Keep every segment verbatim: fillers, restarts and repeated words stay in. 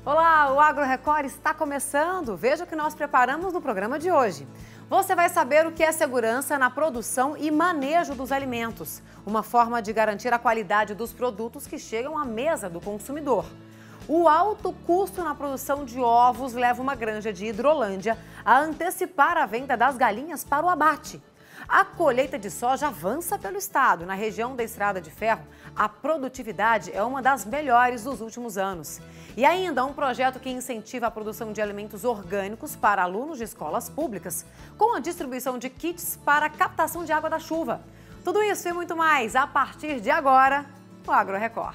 Olá, o Agro Record está começando. Veja o que nós preparamos no programa de hoje. Você vai saber o que é segurança na produção e manejo dos alimentos, uma forma de garantir a qualidade dos produtos que chegam à mesa do consumidor. O alto custo na produção de ovos leva uma granja de Hidrolândia a antecipar a venda das galinhas para o abate. A colheita de soja avança pelo estado. Na região da Estrada de Ferro, a produtividade é uma das melhores dos últimos anos. E ainda um projeto que incentiva a produção de alimentos orgânicos para alunos de escolas públicas, com a distribuição de kits para a captação de água da chuva. Tudo isso e muito mais a partir de agora no Agro Record.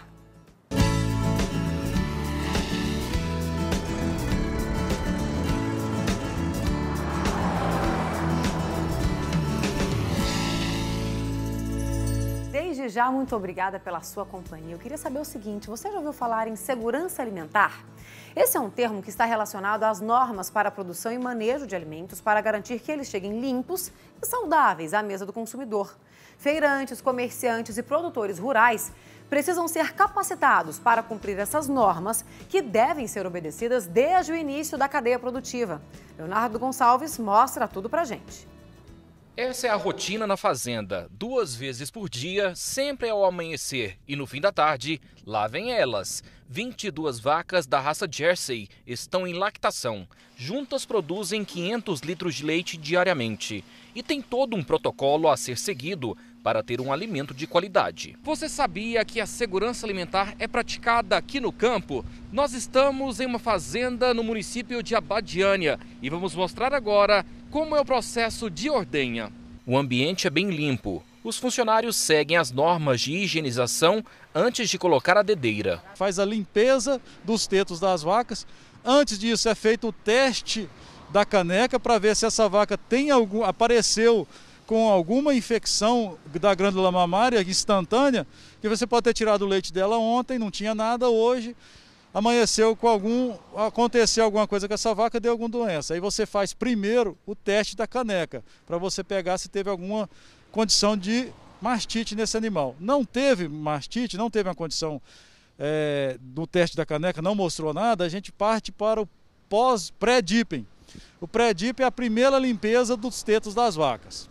Desde já, muito obrigada pela sua companhia. Eu queria saber o seguinte, você já ouviu falar em segurança alimentar? Esse é um termo que está relacionado às normas para a produção e manejo de alimentos para garantir que eles cheguem limpos e saudáveis à mesa do consumidor. Feirantes, comerciantes e produtores rurais precisam ser capacitados para cumprir essas normas que devem ser obedecidas desde o início da cadeia produtiva. Leonardo Gonçalves mostra tudo pra gente. Essa é a rotina na fazenda. Duas vezes por dia, sempre ao amanhecer e no fim da tarde, lá vem elas. vinte e duas vacas da raça Jersey estão em lactação. Juntas produzem quinhentos litros de leite diariamente. E tem todo um protocolo a ser seguido para ter um alimento de qualidade. Você sabia que a segurança alimentar é praticada aqui no campo? Nós estamos em uma fazenda no município de Abadiânia e vamos mostrar agora como é o processo de ordenha. O ambiente é bem limpo. Os funcionários seguem as normas de higienização antes de colocar a dedeira. Faz a limpeza dos tetos das vacas. Antes disso é feito o teste da caneca para ver se essa vaca tem algum, apareceu com alguma infecção da glândula mamária instantânea, que você pode ter tirado o leite dela ontem, não tinha nada, hoje amanheceu com algum, aconteceu alguma coisa com essa vaca, deu alguma doença. Aí você faz primeiro o teste da caneca, para você pegar se teve alguma condição de mastite nesse animal. Não teve mastite, não teve uma condição é, do teste da caneca, não mostrou nada, a gente parte para o pós pré-dipping. O pré-dipping é a primeira limpeza dos tetos das vacas.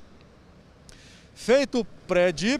Feito o pré-dip,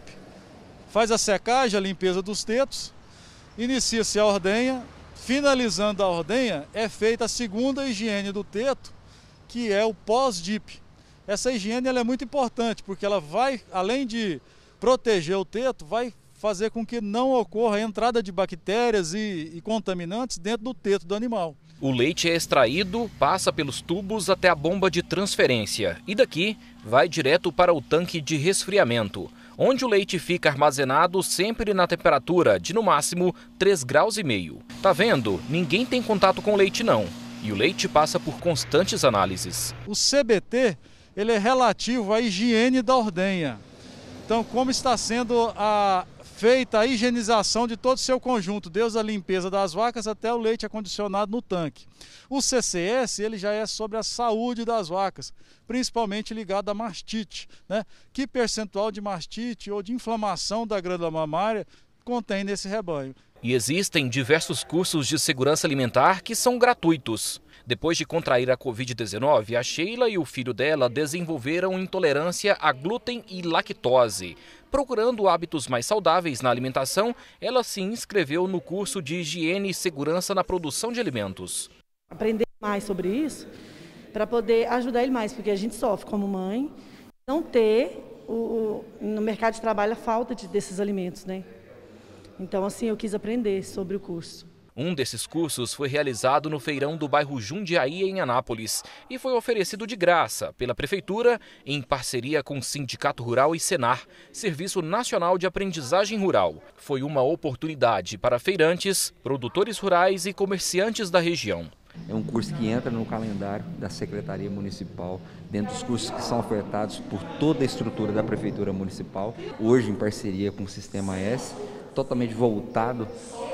faz a secagem, a limpeza dos tetos, inicia-se a ordenha. Finalizando a ordenha, é feita a segunda higiene do teto, que é o pós-dip. Essa higiene ela é muito importante, porque ela vai, além de proteger o teto, vai fazer com que não ocorra a entrada de bactérias e, e contaminantes dentro do teto do animal. O leite é extraído, passa pelos tubos até a bomba de transferência e daqui vai direto para o tanque de resfriamento, onde o leite fica armazenado sempre na temperatura de no máximo três graus e meio. Tá vendo? Ninguém tem contato com o leite não. E o leite passa por constantes análises. O C B T ele é relativo à higiene da ordenha. Então, como está sendo a feita a higienização de todo o seu conjunto, desde a limpeza das vacas até o leite acondicionado no tanque. O C C S ele já é sobre a saúde das vacas, principalmente ligado à mastite, né? Que percentual de mastite ou de inflamação da glândula mamária contém nesse rebanho. E existem diversos cursos de segurança alimentar que são gratuitos. Depois de contrair a covid dezenove, a Sheila e o filho dela desenvolveram intolerância a glúten e lactose. Procurando hábitos mais saudáveis na alimentação, ela se inscreveu no curso de higiene e segurança na produção de alimentos. Aprender mais sobre isso para poder ajudar ele mais, porque a gente sofre como mãe não ter o, o, no mercado de trabalho a falta de, desses alimentos, né? Então, assim, eu quis aprender sobre o curso. Um desses cursos foi realizado no feirão do bairro Jundiaí, em Anápolis, e foi oferecido de graça pela Prefeitura, em parceria com o Sindicato Rural e Senar, Serviço Nacional de Aprendizagem Rural. Foi uma oportunidade para feirantes, produtores rurais e comerciantes da região. É um curso que entra no calendário da Secretaria Municipal, dentro dos cursos que são ofertados por toda a estrutura da Prefeitura Municipal, hoje em parceria com o Sistema S, totalmente voltado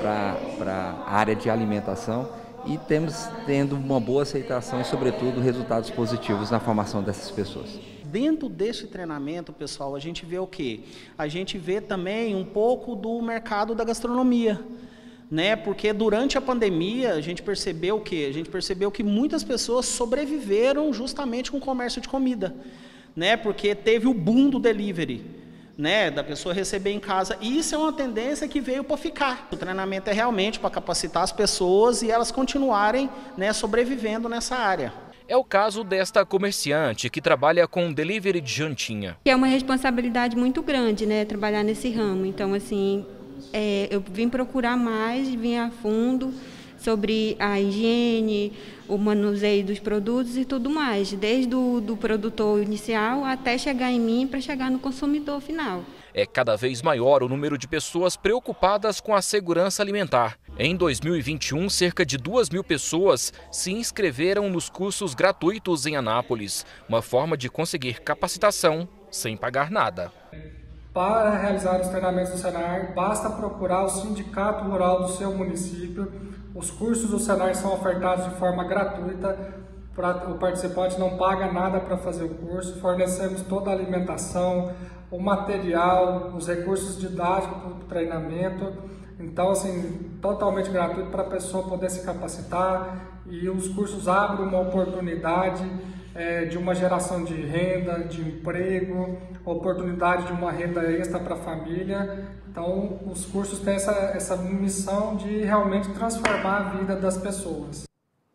para a área de alimentação, e temos tendo uma boa aceitação e, sobretudo, resultados positivos na formação dessas pessoas. Dentro deste treinamento, pessoal, a gente vê o quê? A gente vê também um pouco do mercado da gastronomia. né? Porque durante a pandemia a gente percebeu o quê? A gente percebeu que muitas pessoas sobreviveram justamente com o comércio de comida, né? Porque teve o boom do delivery, né? Da pessoa receber em casa. E isso é uma tendência que veio para ficar. O treinamento é realmente para capacitar as pessoas e elas continuarem, né, sobrevivendo nessa área. É o caso desta comerciante que trabalha com delivery de jantinha. É uma responsabilidade muito grande, né, trabalhar nesse ramo. Então, assim, é, eu vim procurar mais, vim a fundo sobre a higiene, o manuseio dos produtos e tudo mais, desde o do produtor inicial até chegar em mim para chegar no consumidor final. É cada vez maior o número de pessoas preocupadas com a segurança alimentar. Em dois mil e vinte e um, cerca de duas mil pessoas se inscreveram nos cursos gratuitos em Anápolis, uma forma de conseguir capacitação sem pagar nada. Para realizar os treinamentos do Senar, basta procurar o sindicato rural do seu município. Os cursos do Senar são ofertados de forma gratuita. O participante não paga nada para fazer o curso. Fornecemos toda a alimentação, o material, os recursos didáticos para o treinamento. Então, assim, totalmente gratuito para a pessoa poder se capacitar. E os cursos abrem uma oportunidade é, de uma geração de renda, de emprego, oportunidade de uma renda extra para a família. Então, os cursos têm essa, essa missão de realmente transformar a vida das pessoas.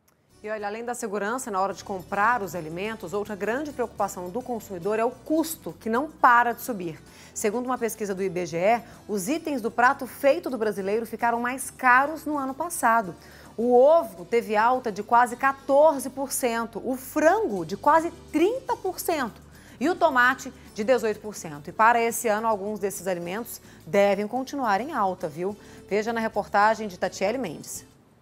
E olha, além da segurança na hora de comprar os alimentos, outra grande preocupação do consumidor é o custo, que não para de subir. Segundo uma pesquisa do I B G E, os itens do prato feito do brasileiro ficaram mais caros no ano passado. O ovo teve alta de quase quatorze por cento, o frango de quase trinta por cento e o tomate de dezoito por cento. E para esse ano, alguns desses alimentos devem continuar em alta, viu? Veja na reportagem de Tatiele Mendes.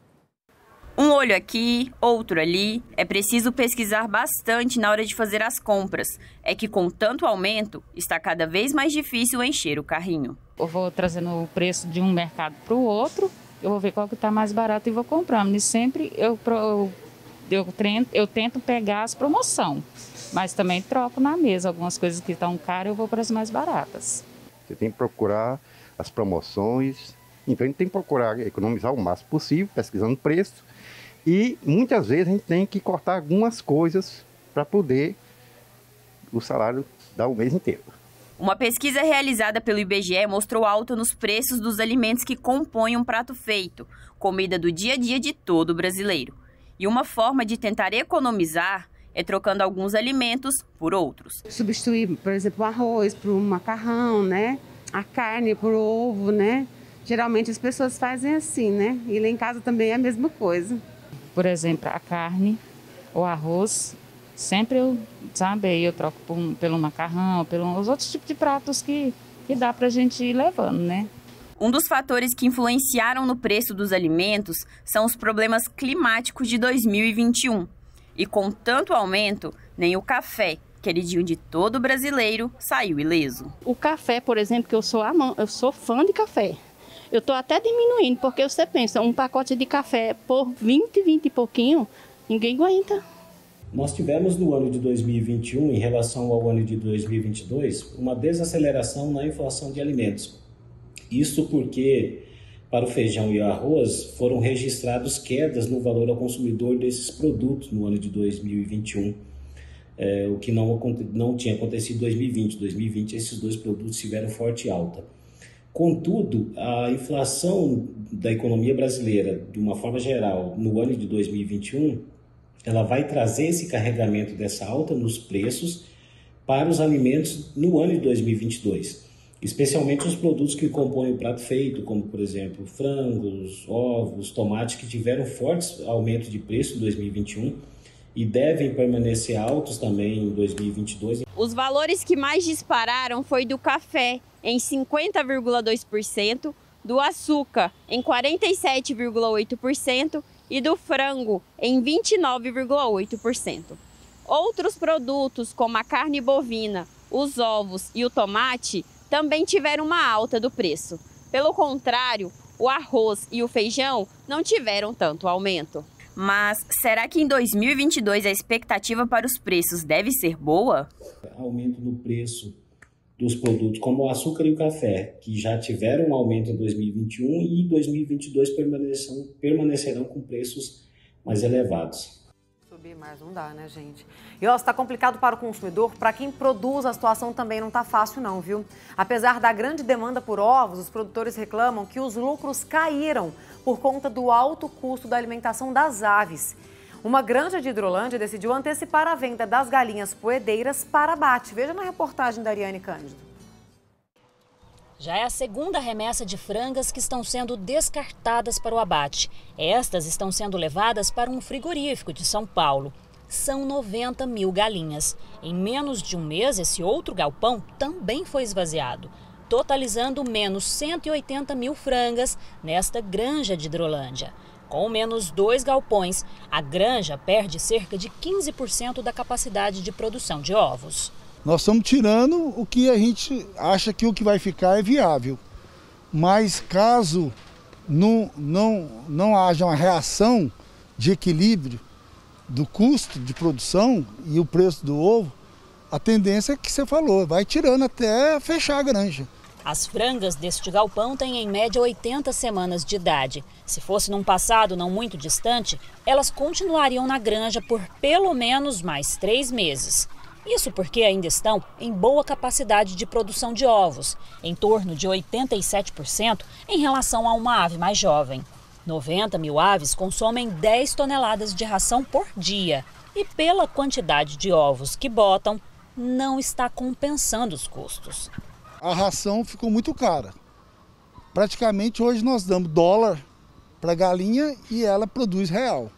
Um olho aqui, outro ali. É preciso pesquisar bastante na hora de fazer as compras. É que com tanto aumento, está cada vez mais difícil encher o carrinho. Eu vou trazendo o preço de um mercado para o outro, eu vou ver qual que está mais barato e vou comprando. E sempre eu, eu, eu, eu tento pegar as promoções, mas também troco na mesa. Algumas coisas que estão caras eu vou para as mais baratas. Você tem que procurar as promoções, então a gente tem que procurar economizar o máximo possível, pesquisando preço. E muitas vezes a gente tem que cortar algumas coisas para poder o salário dar o mês inteiro. Uma pesquisa realizada pelo I B G E mostrou alta nos preços dos alimentos que compõem um prato feito, comida do dia a dia de todo brasileiro. E uma forma de tentar economizar é trocando alguns alimentos por outros. Substituir, por exemplo, o arroz por um macarrão, né? A carne por ovo, né? Geralmente as pessoas fazem assim, né? E lá em casa também é a mesma coisa. Por exemplo, a carne, o arroz, sempre eu, sabe, eu troco por, pelo macarrão, pelos outros tipos de pratos que, que dá pra gente ir levando, né? Um dos fatores que influenciaram no preço dos alimentos são os problemas climáticos de dois mil e vinte e um. E com tanto aumento, nem o café, queridinho de todo brasileiro, saiu ileso. O café, por exemplo, que eu sou, amant... eu sou fã de café. Eu estou até diminuindo, porque você pensa, um pacote de café por vinte, vinte e pouquinho, ninguém aguenta. Nós tivemos no ano de dois mil e vinte e um, em relação ao ano de dois mil e vinte e dois, uma desaceleração na inflação de alimentos. Isso porque, para o feijão e o arroz, foram registrados quedas no valor ao consumidor desses produtos no ano de dois mil e vinte e um, é, o que não, não tinha acontecido em dois mil e vinte. Em dois mil e vinte, esses dois produtos tiveram forte alta. Contudo, a inflação da economia brasileira, de uma forma geral, no ano de dois mil e vinte e um, ela vai trazer esse carregamento dessa alta nos preços para os alimentos no ano de dois mil e vinte e dois. Especialmente os produtos que compõem o prato feito, como, por exemplo, frangos, ovos, tomates, que tiveram fortes aumentos de preço em dois mil e vinte e um e devem permanecer altos também em dois mil e vinte e dois. Os valores que mais dispararam foi do café, em cinquenta vírgula dois por cento, do açúcar, em quarenta e sete vírgula oito por cento e do frango, em vinte e nove vírgula oito por cento. Outros produtos, como a carne bovina, os ovos e o tomate, também tiveram uma alta do preço. Pelo contrário, o arroz e o feijão não tiveram tanto aumento. Mas será que em dois mil e vinte e dois a expectativa para os preços deve ser boa? Aumento no preço dos produtos como o açúcar e o café, que já tiveram um aumento em dois mil e vinte e um e em dois mil e vinte e dois permanecerão, permanecerão com preços mais elevados. Subir mais não dá, né, gente? E ó, está complicado para o consumidor, para quem produz a situação também não está fácil não, viu? Apesar da grande demanda por ovos, os produtores reclamam que os lucros caíram por conta do alto custo da alimentação das aves. Uma granja de Hidrolândia decidiu antecipar a venda das galinhas poedeiras para abate. Veja na reportagem da Ariane Cândido. Já é a segunda remessa de frangas que estão sendo descartadas para o abate. Estas estão sendo levadas para um frigorífico de São Paulo. São noventa mil galinhas. Em menos de um mês, esse outro galpão também foi esvaziado, totalizando menos cento e oitenta mil frangas nesta granja de Hidrolândia. Com menos dois galpões, a granja perde cerca de quinze por cento da capacidade de produção de ovos. Nós estamos tirando o que a gente acha que o que vai ficar é viável. Mas caso não, não, não haja uma reação de equilíbrio do custo de produção e o preço do ovo, a tendência é que você falou, vai tirando até fechar a granja. As frangas deste galpão têm em média oitenta semanas de idade. Se fosse num passado não muito distante, elas continuariam na granja por pelo menos mais três meses. Isso porque ainda estão em boa capacidade de produção de ovos, em torno de oitenta e sete por cento em relação a uma ave mais jovem. noventa mil aves consomem dez toneladas de ração por dia e pela quantidade de ovos que botam, não está compensando os custos. A ração ficou muito cara. Praticamente hoje nós damos dólar para a galinha e ela produz real.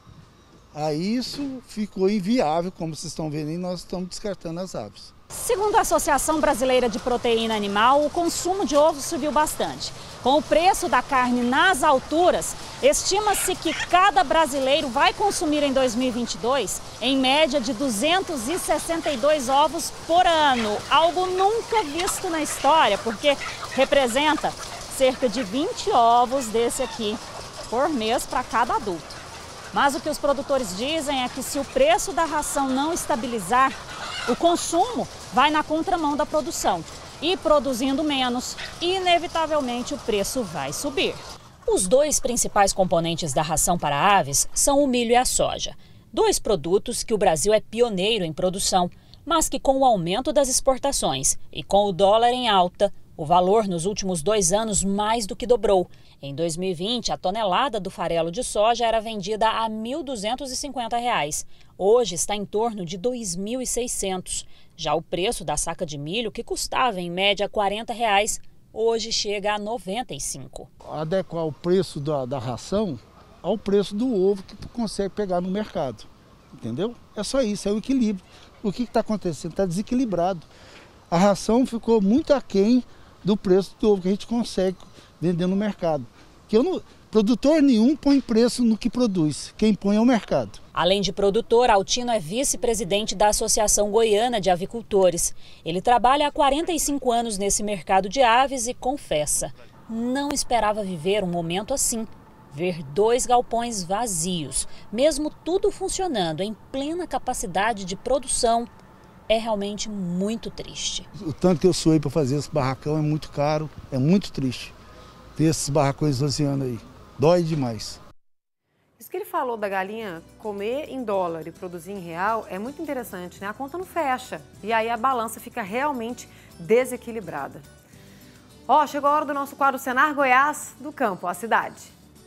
Aí isso ficou inviável, como vocês estão vendo, e nós estamos descartando as aves. Segundo a Associação Brasileira de Proteína Animal, o consumo de ovos subiu bastante. Com o preço da carne nas alturas, estima-se que cada brasileiro vai consumir em dois mil e vinte e dois, em média, de duzentos e sessenta e dois ovos por ano. Algo nunca visto na história, porque representa cerca de vinte ovos desse aqui por mês para cada adulto. Mas o que os produtores dizem é que se o preço da ração não estabilizar, o consumo vai na contramão da produção. E produzindo menos, inevitavelmente o preço vai subir. Os dois principais componentes da ração para aves são o milho e a soja. Dois produtos que o Brasil é pioneiro em produção, mas que com o aumento das exportações e com o dólar em alta, o valor nos últimos dois anos mais do que dobrou. Em dois mil e vinte, a tonelada do farelo de soja era vendida a mil duzentos e cinquenta reais. Hoje está em torno de dois mil e seiscentos. Já o preço da saca de milho, que custava em média quarenta reais, hoje chega a noventa e cinco. Adequar o preço da, da ração ao preço do ovo que tu consegue pegar no mercado. Entendeu? É só isso, é o equilíbrio. O que está acontecendo? Está desequilibrado. A ração ficou muito aquém do preço do ovo que a gente consegue vender no mercado. Que eu não, produtor nenhum põe preço no que produz, quem põe é o mercado. Além de produtor, Altino é vice-presidente da Associação Goiana de Avicultores. Ele trabalha há quarenta e cinco anos nesse mercado de aves e confessa, não esperava viver um momento assim. Ver dois galpões vazios, mesmo tudo funcionando em plena capacidade de produção, é realmente muito triste. O tanto que eu suei para fazer esse barracão é muito caro, é muito triste. Ter esses barracões esvaziando aí, dói demais. Isso que ele falou da galinha comer em dólar e produzir em real é muito interessante, né? A conta não fecha e aí a balança fica realmente desequilibrada. Ó, chegou a hora do nosso quadro Senar Goiás, do campo à cidade.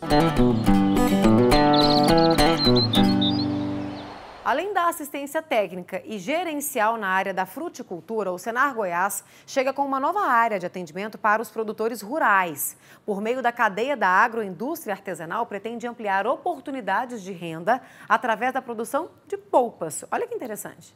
Além da assistência técnica e gerencial na área da fruticultura, o Senar Goiás chega com uma nova área de atendimento para os produtores rurais. Por meio da cadeia da agroindústria artesanal, pretende ampliar oportunidades de renda através da produção de polpas. Olha que interessante.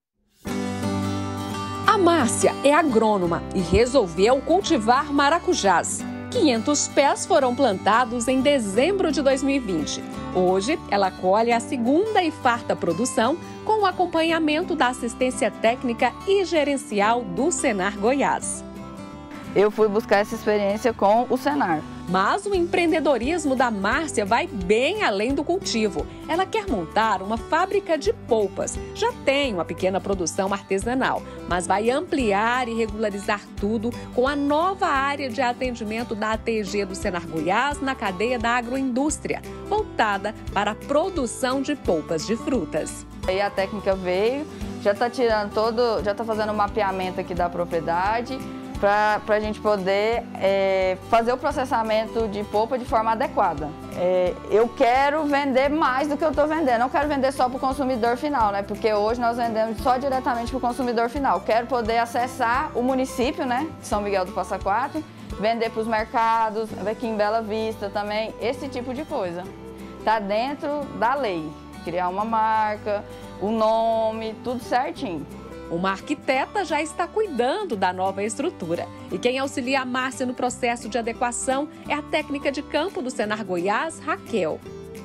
A Márcia é agrônoma e resolveu cultivar maracujás. quinhentos pés foram plantados em dezembro de dois mil e vinte. Hoje, ela colhe a segunda e farta produção com o acompanhamento da assistência técnica e gerencial do Senar Goiás. Eu fui buscar essa experiência com o Senar. Mas o empreendedorismo da Márcia vai bem além do cultivo. Ela quer montar uma fábrica de polpas. Já tem uma pequena produção artesanal, mas vai ampliar e regularizar tudo com a nova área de atendimento da A T G do Senar Goiás na cadeia da agroindústria, voltada para a produção de polpas de frutas. Aí a técnica veio, já está tirando todo, já está fazendo o mapeamento aqui da propriedade, para a gente poder é, fazer o processamento de polpa de forma adequada. É, eu quero vender mais do que eu estou vendendo, não quero vender só para o consumidor final, né? Porque hoje nós vendemos só diretamente para o consumidor final. Quero poder acessar o município, né, de São Miguel do Passa Quatro, vender para os mercados, aqui em Bela Vista também, esse tipo de coisa. Está dentro da lei, criar uma marca, o nome, tudo certinho. Uma arquiteta já está cuidando da nova estrutura. E quem auxilia a Márcia no processo de adequação é a técnica de campo do Senar Goiás, Raquel.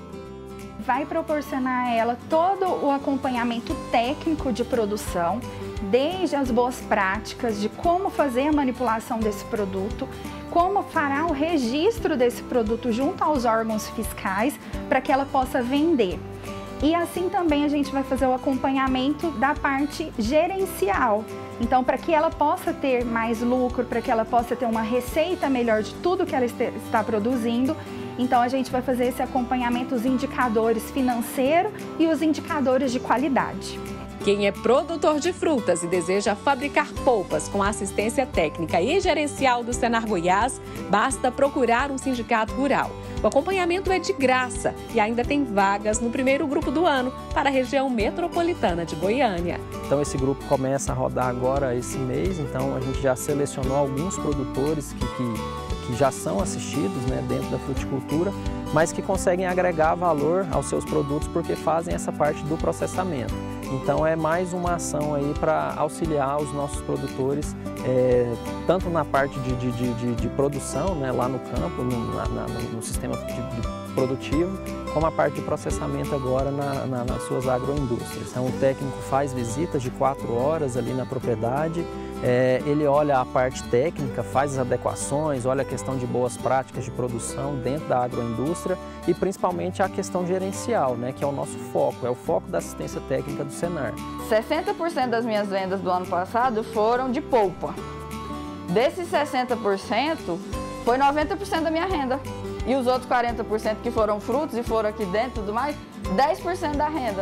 Vai proporcionar a ela todo o acompanhamento técnico de produção, desde as boas práticas de como fazer a manipulação desse produto, como fará o registro desse produto junto aos órgãos fiscais para que ela possa vender. E assim também a gente vai fazer o acompanhamento da parte gerencial. Então, para que ela possa ter mais lucro, para que ela possa ter uma receita melhor de tudo que ela está produzindo, então a gente vai fazer esse acompanhamento, os indicadores financeiros e os indicadores de qualidade. Quem é produtor de frutas e deseja fabricar polpas com assistência técnica e gerencial do Senar Goiás, basta procurar um sindicato rural. O acompanhamento é de graça e ainda tem vagas no primeiro grupo do ano para a região metropolitana de Goiânia. Então esse grupo começa a rodar agora esse mês, então a gente já selecionou alguns produtores que, que, que já são assistidos, né, dentro da fruticultura, mas que conseguem agregar valor aos seus produtos porque fazem essa parte do processamento. Então é mais uma ação aí para auxiliar os nossos produtores, é, tanto na parte de, de, de, de produção, né, lá no campo, no, na, no sistema de, de produtivo, como a parte de processamento agora na, na, nas suas agroindústrias. Então o técnico faz visitas de quatro horas ali na propriedade, é, ele olha a parte técnica, faz as adequações, olha a questão de boas práticas de produção dentro da agroindústria e principalmente a questão gerencial, né, que é o nosso foco, é o foco da assistência técnica do Senar. sessenta por cento das minhas vendas do ano passado foram de polpa. Desses sessenta por cento, foi noventa por cento da minha renda. E os outros quarenta por cento que foram frutos e foram aqui dentro e tudo mais, dez por cento da renda.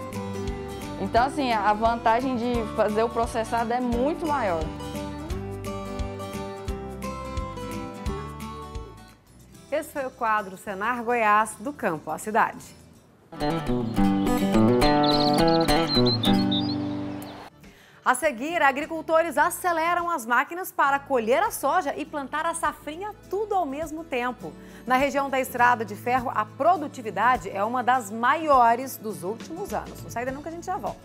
Então, assim, a vantagem de fazer o processado é muito maior. Esse foi o quadro Senar Goiás, do campo à cidade. A seguir, agricultores aceleram as máquinas para colher a soja e plantar a safrinha tudo ao mesmo tempo. Na região da Estrada de Ferro, a produtividade é uma das maiores dos últimos anos. Não sai daí nunca, a gente já volta.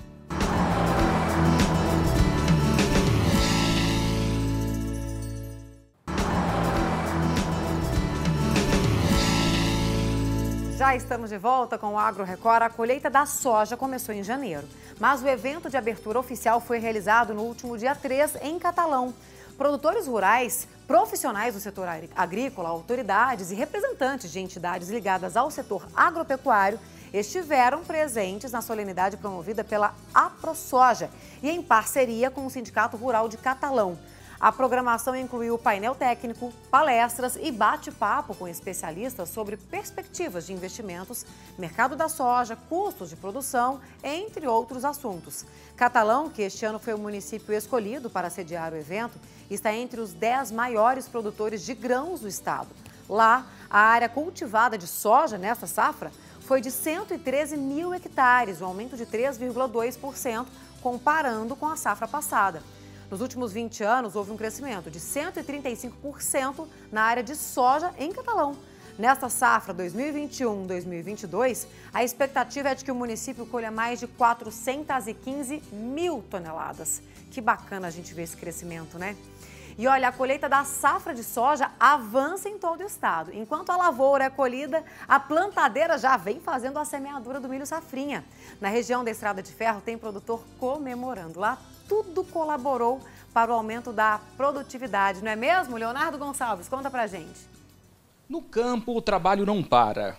Já estamos de volta com o Agro Record. A colheita da soja começou em janeiro, mas o evento de abertura oficial foi realizado no último dia três em Catalão. Produtores rurais, profissionais do setor agrícola, autoridades e representantes de entidades ligadas ao setor agropecuário estiveram presentes na solenidade promovida pela AproSoja e em parceria com o Sindicato Rural de Catalão. A programação incluiu painel técnico, palestras e bate-papo com especialistas sobre perspectivas de investimentos, mercado da soja, custos de produção, entre outros assuntos. Catalão, que este ano foi o município escolhido para sediar o evento, está entre os dez maiores produtores de grãos do estado. Lá, a área cultivada de soja nesta safra foi de cento e treze mil hectares, um aumento de três vírgula dois por cento comparando com a safra passada. Nos últimos vinte anos, houve um crescimento de cento e trinta e cinco por cento na área de soja em Catalão. Nesta safra dois mil e vinte e um dois mil e vinte e dois, a expectativa é de que o município colha mais de quatrocentas e quinze mil toneladas. Que bacana a gente ver esse crescimento, né? E olha, a colheita da safra de soja avança em todo o estado. Enquanto a lavoura é colhida, a plantadeira já vem fazendo a semeadura do milho safrinha. Na região da Estrada de Ferro tem produtor comemorando. Lá tudo colaborou para o aumento da produtividade, não é mesmo? Leonardo Gonçalves, conta pra gente. No campo, o trabalho não para.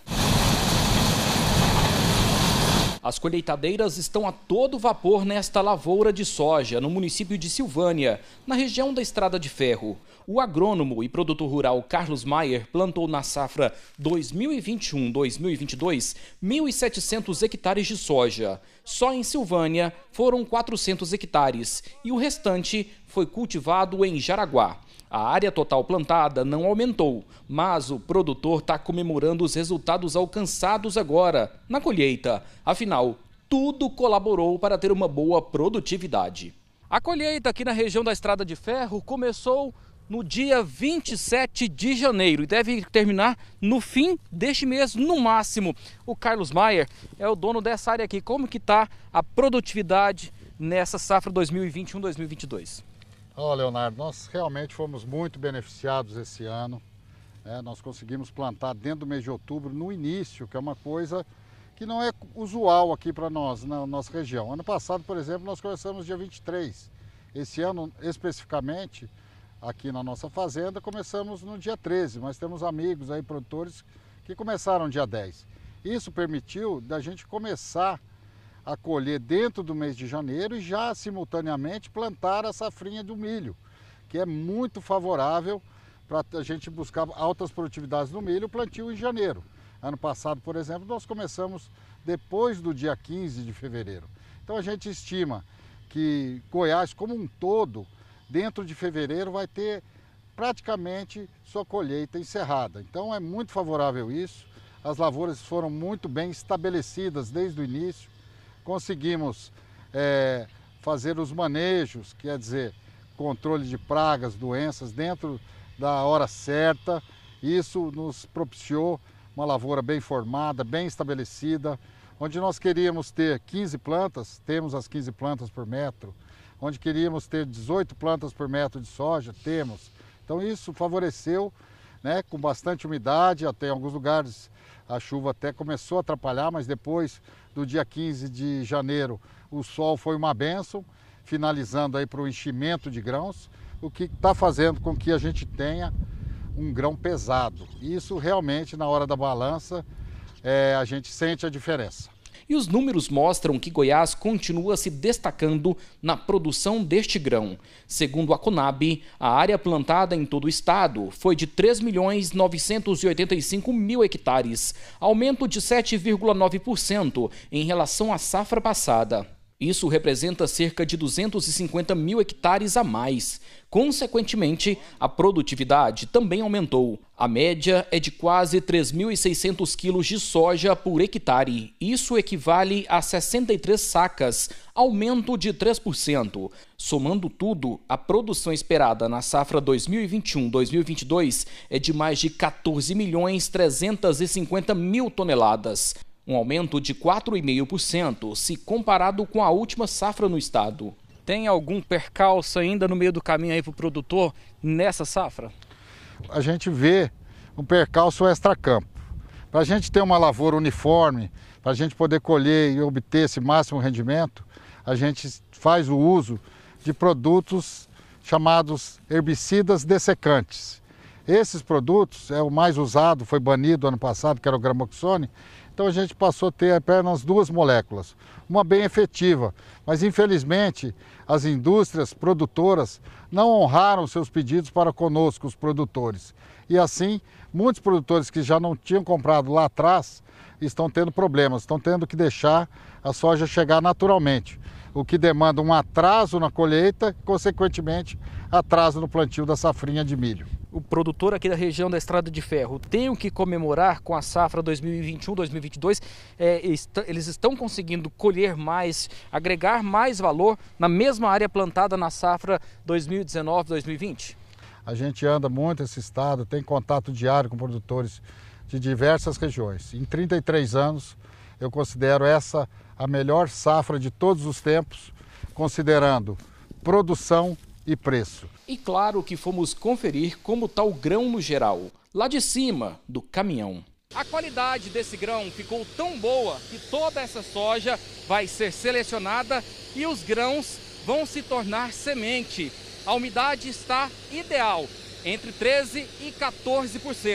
As colheitadeiras estão a todo vapor nesta lavoura de soja, no município de Silvânia, na região da Estrada de Ferro. O agrônomo e produtor rural Carlos Maier plantou na safra dois mil e vinte e um, dois mil e vinte e dois mil e setecentos hectares de soja. Só em Silvânia foram quatrocentos hectares e o restante foi cultivado em Jaraguá. A área total plantada não aumentou, mas o produtor está comemorando os resultados alcançados agora, na colheita. Afinal, tudo colaborou para ter uma boa produtividade. A colheita aqui na região da Estrada de Ferro começou no dia vinte e sete de janeiro e deve terminar no fim deste mês, no máximo. O Carlos Maier é o dono dessa área aqui. Como que está a produtividade nessa safra dois mil e vinte e um, dois mil e vinte e dois? Ó, Leonardo, nós realmente fomos muito beneficiados esse ano. Né? Nós conseguimos plantar dentro do mês de outubro, no início, que é uma coisa que não é usual aqui para nós, na nossa região. Ano passado, por exemplo, nós começamos dia vinte e três. Esse ano, especificamente, aqui na nossa fazenda, começamos no dia treze, mas temos amigos aí, produtores, que começaram dia dez. Isso permitiu da gente começar a colher dentro do mês de janeiro e já simultaneamente plantar a safrinha do milho, que é muito favorável para a gente buscar altas produtividades no milho, plantio em janeiro. Ano passado, por exemplo, nós começamos depois do dia quinze de fevereiro. Então a gente estima que Goiás, como um todo, dentro de fevereiro vai ter praticamente sua colheita encerrada. Então é muito favorável isso. As lavouras foram muito bem estabelecidas desde o início. Conseguimos é, fazer os manejos, quer dizer, controle de pragas, doenças dentro da hora certa. Isso nos propiciou uma lavoura bem formada, bem estabelecida, onde nós queríamos ter quinze plantas, temos as quinze plantas por metro, onde queríamos ter dezoito plantas por metro de soja, temos. Então isso favoreceu, né, com bastante umidade, até em alguns lugares a chuva até começou a atrapalhar, mas depois do dia quinze de janeiro o sol foi uma bênção, finalizando aí para o enchimento de grãos, o que está fazendo com que a gente tenha um grão pesado. Isso realmente na hora da balança é, a gente sente a diferença. E os números mostram que Goiás continua se destacando na produção deste grão. Segundo a Conab, a área plantada em todo o estado foi de três milhões novecentos e oitenta e cinco mil hectares, aumento de sete vírgula nove por cento em relação à safra passada. Isso representa cerca de duzentos e cinquenta mil hectares a mais. Consequentemente, a produtividade também aumentou. A média é de quase três mil e seiscentos quilos de soja por hectare. Isso equivale a sessenta e três sacas, aumento de três por cento. Somando tudo, a produção esperada na safra dois mil e vinte e um, dois mil e vinte e dois é de mais de quatorze milhões trezentos e cinquenta mil toneladas. Um aumento de quatro vírgula cinco por cento se comparado com a última safra no estado. Tem algum percalço ainda no meio do caminho aí para o produtor nessa safra? A gente vê um percalço extracampo. Para a gente ter uma lavoura uniforme, para a gente poder colher e obter esse máximo rendimento, a gente faz o uso de produtos chamados herbicidas dessecantes. Esses produtos, é o mais usado, foi banido ano passado, que era o Gramoxone. Então a gente passou a ter apenas duas moléculas, uma bem efetiva, mas infelizmente as indústrias produtoras não honraram seus pedidos para conosco, os produtores. E assim, muitos produtores que já não tinham comprado lá atrás estão tendo problemas, estão tendo que deixar a soja chegar naturalmente, o que demanda um atraso na colheita e, consequentemente, atraso no plantio da safrinha de milho. O produtor aqui da região da Estrada de Ferro tem o que comemorar com a safra dois mil e vinte e um, dois mil e vinte e dois. É, eles estão conseguindo colher mais, agregar mais valor na mesma área plantada na safra dois mil e dezenove, dois mil e vinte? A gente anda muito nesse estado, tem contato diário com produtores de diversas regiões. Em trinta e três anos, eu considero essa a melhor safra de todos os tempos, considerando produção e preço. E claro que fomos conferir como está o grão no geral, lá de cima do caminhão. A qualidade desse grão ficou tão boa que toda essa soja vai ser selecionada e os grãos vão se tornar semente. A umidade está ideal, entre treze e quatorze por cento.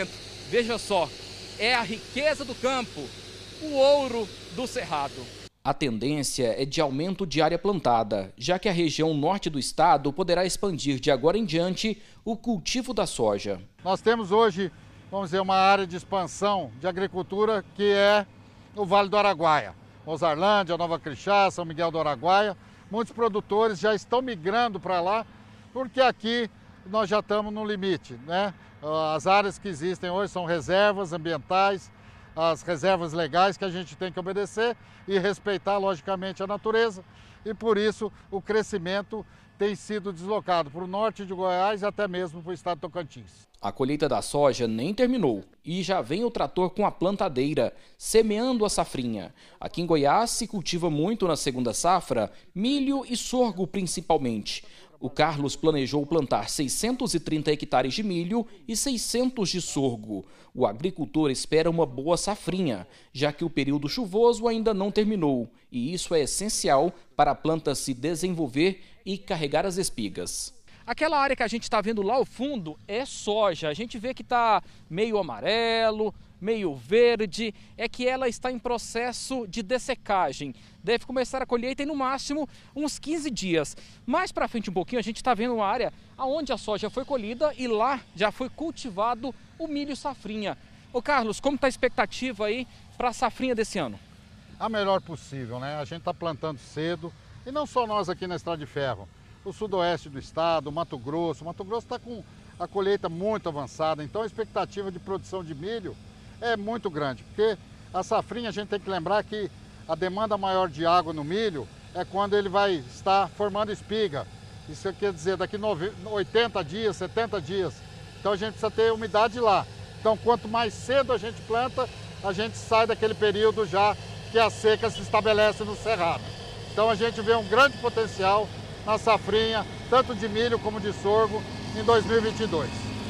Veja só, é a riqueza do campo, o ouro do cerrado. A tendência é de aumento de área plantada, já que a região norte do estado poderá expandir de agora em diante o cultivo da soja. Nós temos hoje, vamos dizer, uma área de expansão de agricultura que é o Vale do Araguaia. Mozarlândia, Nova Crixá, São Miguel do Araguaia. Muitos produtores já estão migrando para lá, porque aqui nós já estamos no limite, né? As áreas que existem hoje são reservas ambientais, as reservas legais que a gente tem que obedecer e respeitar, logicamente, a natureza. E por isso o crescimento tem sido deslocado para o norte de Goiás e até mesmo para o estado de Tocantins. A colheita da soja nem terminou e já vem o trator com a plantadeira, semeando a safrinha. Aqui em Goiás se cultiva muito na segunda safra, milho e sorgo principalmente. O Carlos planejou plantar seiscentos e trinta hectares de milho e seiscentos de sorgo. O agricultor espera uma boa safrinha, já que o período chuvoso ainda não terminou, e isso é essencial para a planta se desenvolver e carregar as espigas. Aquela área que a gente está vendo lá ao fundo é soja. A gente vê que está meio amarelo, meio verde, é que ela está em processo de dessecagem. Deve começar a colheita em no máximo uns quinze dias. Mais para frente um pouquinho a gente está vendo uma área onde a soja foi colhida e lá já foi cultivado o milho safrinha. Ô Carlos, como está a expectativa aí para a safrinha desse ano? A melhor possível, né? A gente está plantando cedo e não só nós aqui na Estrada de Ferro. O sudoeste do estado, o Mato Grosso. O Mato Grosso está com a colheita muito avançada, então a expectativa de produção de milho é muito grande, porque a safrinha a gente tem que lembrar que a demanda maior de água no milho é quando ele vai estar formando espiga. Isso quer dizer daqui oitenta dias, setenta dias. Então a gente precisa ter umidade lá. Então quanto mais cedo a gente planta, a gente sai daquele período já que a seca se estabelece no cerrado. Então a gente vê um grande potencial na safrinha, tanto de milho como de sorgo, em dois mil e vinte e dois.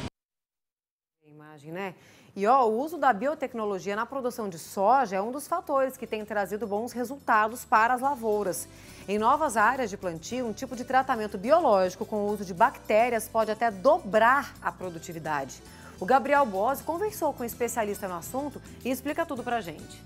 Imagem, né? E ó, o uso da biotecnologia na produção de soja é um dos fatores que tem trazido bons resultados para as lavouras. Em novas áreas de plantio, um tipo de tratamento biológico com o uso de bactérias pode até dobrar a produtividade. O Gabriel Bose conversou com um especialista no assunto e explica tudo pra gente.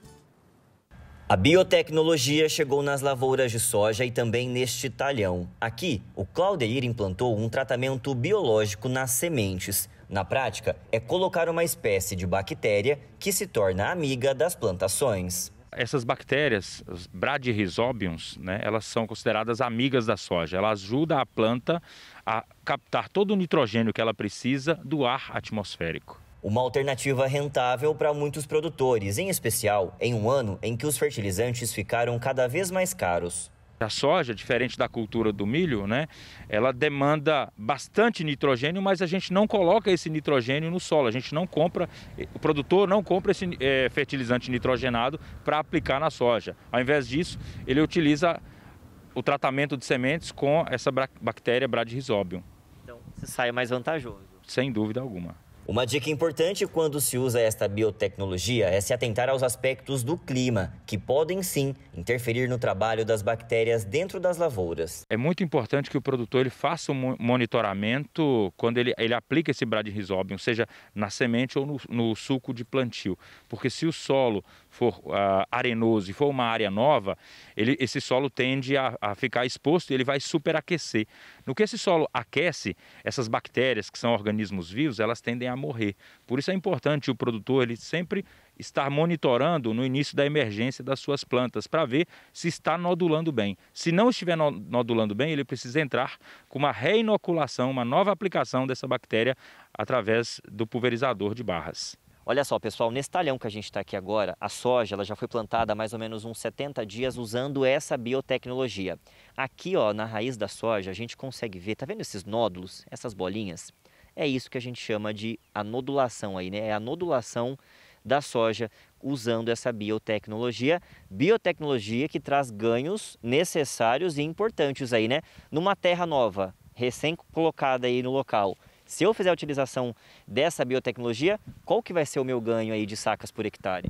A biotecnologia chegou nas lavouras de soja e também neste talhão. Aqui, o Claudeir implantou um tratamento biológico nas sementes. Na prática, é colocar uma espécie de bactéria que se torna amiga das plantações. Essas bactérias, os Bradyrhizobiums, né, elas são consideradas amigas da soja. Ela ajuda a planta a captar todo o nitrogênio que ela precisa do ar atmosférico. Uma alternativa rentável para muitos produtores, em especial em um ano em que os fertilizantes ficaram cada vez mais caros. A soja, diferente da cultura do milho, né, ela demanda bastante nitrogênio, mas a gente não coloca esse nitrogênio no solo. A gente não compra, o produtor não compra esse é, fertilizante nitrogenado para aplicar na soja. Ao invés disso, ele utiliza o tratamento de sementes com essa bactéria Bradyrhizobium. Então, você sai mais vantajoso. Sem dúvida alguma. Uma dica importante quando se usa esta biotecnologia é se atentar aos aspectos do clima, que podem sim interferir no trabalho das bactérias dentro das lavouras. É muito importante que o produtor ele faça um monitoramento quando ele, ele aplica esse Bradyrhizobium, seja na semente ou no, no suco de plantio. Porque se o solo for uh, arenoso e for uma área nova, ele, esse solo tende a, a ficar exposto e ele vai superaquecer. No que esse solo aquece, essas bactérias, que são organismos vivos, elas tendem a morrer. Por isso é importante o produtor ele sempre estar monitorando no início da emergência das suas plantas para ver se está nodulando bem. Se não estiver nodulando bem, ele precisa entrar com uma reinoculação, uma nova aplicação dessa bactéria através do pulverizador de barras. Olha só, pessoal, nesse talhão que a gente está aqui agora, a soja ela já foi plantada há mais ou menos uns setenta dias usando essa biotecnologia. Aqui, ó, na raiz da soja, a gente consegue ver, tá vendo esses nódulos, essas bolinhas? É isso que a gente chama de anodulação aí, né? É a nodulação da soja usando essa biotecnologia. Biotecnologia que traz ganhos necessários e importantes aí, né? Numa terra nova, recém colocada aí no local. Se eu fizer a utilização dessa biotecnologia, qual que vai ser o meu ganho aí de sacas por hectare?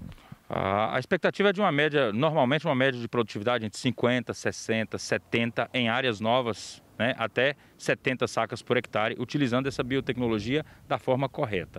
A expectativa é de uma média, normalmente uma média de produtividade entre cinquenta, sessenta, setenta em áreas novas, né, até setenta sacas por hectare, utilizando essa biotecnologia da forma correta.